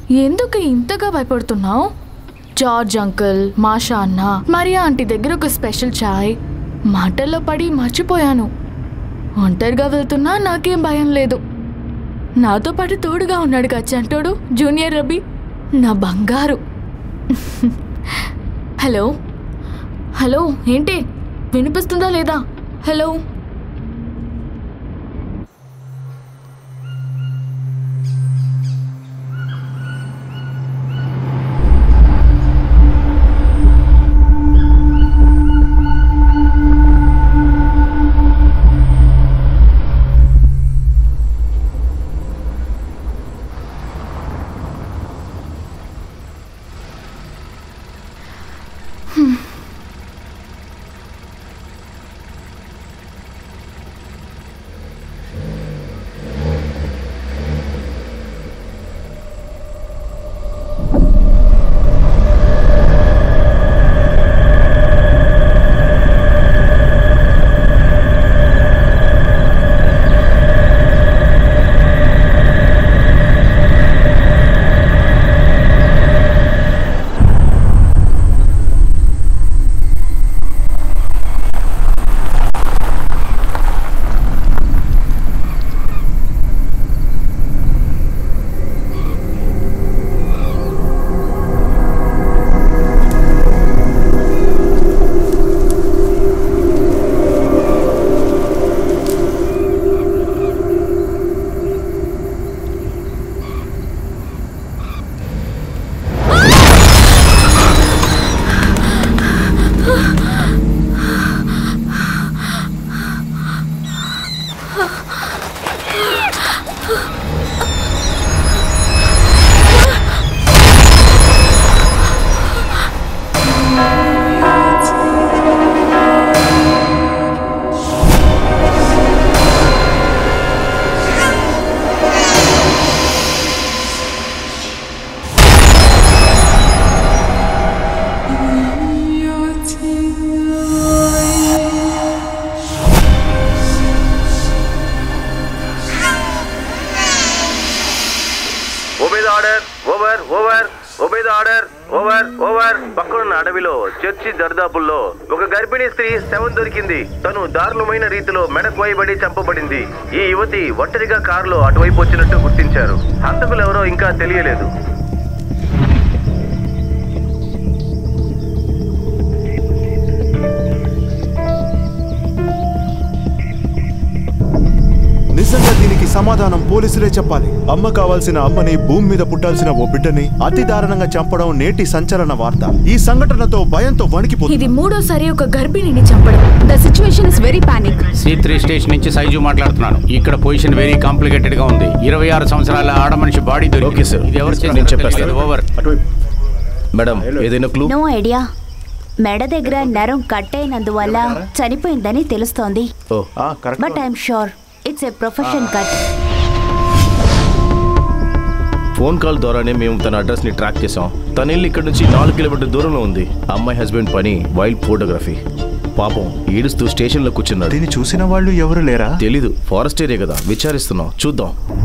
ఎందుకు ఇంతగా భయపడుతున్నావు? జార్జ్ అంకుల్, మాషా అన్న, మరియా ఆంటీ దగ్గర ఒక స్పెషల్ చాయ్, మాటల్లో పడి మర్చిపోయాను. ఒంటరిగా వెళ్తున్నా నాకేం భయం లేదు. నాతో పాటు తోడుగా ఉన్నాడు కదా చంటోడు, జూనియర్ రబీ, నా బంగారు. హలో హలో, ఏంటి వినిపిస్తుందా లేదా? హలో. పక్కనున్న అడవిలో చర్చి దర్దాపుల్లో ఒక గర్భిణీ స్త్రీ శవం దొరికింది. తను దారుణమైన రీతిలో మెడకు వైబడి చంపబడింది. ఈ యువతి ఒంటరిగా కారులో అటువైపు వచ్చినట్టు గుర్తించారు. హంతకులెవరో ఇంకా తెలియలేదు. నిజంగా దీనికి సమాధానం పోలీసులే చెప్పాలి. అమ్మ కావాల్సిన అమ్మని, భూమి మీద పుట్టాల్సిన ఓ బిడ్డని అతి దారుణంగా చంపడం నేటి సంచలన వార్త. ఈ సంఘటనతో భయంతో వణికిపోతుంది. ఇది మూడోసారి ఒక గర్భిణిని చంపడం. The situation is very panic. C3 station నుంచి సైజు మాట్లాడుతున్నాను. ఇక్కడ పొజిషన్ వెరీ కాంప్లికేటెడ్ గా ఉంది. 26 సంవత్సరాల ఆడ మనిషి బాడీ దొరికింది. ఓకే సార్, ఇది ఎవరు నేను చెప్పేస్తాను. ఓవర్. మేడం, ఏదైనా క్లూ? No idea. మెడ దగ్గర నరం కట్ అయినందువల్ల చనిపోయిందని తెలుస్తోంది. But I'm sure it's a profession cut. Phone call ద్వారానే మేము తన అడ్రస్ ని ట్రాక్ చేసాం. తన ఇల్లు ఇక్కడ నుంచి 4 కిలోమీటర్ దూరంలో ఉంది. అమ్మాయి హస్బెండ్ పని వైల్డ్ ఫోటోగ్రఫీ. పాపం ఏడుస్తూ స్టేషన్ లో కూర్చున్నాడు. దీన్ని చూసిన వాళ్ళు ఎవరు లేరా? తెలీదు, ఫారెస్ట్ ఏరియా కదా, విచారిస్తున్నాం, చూద్దాం.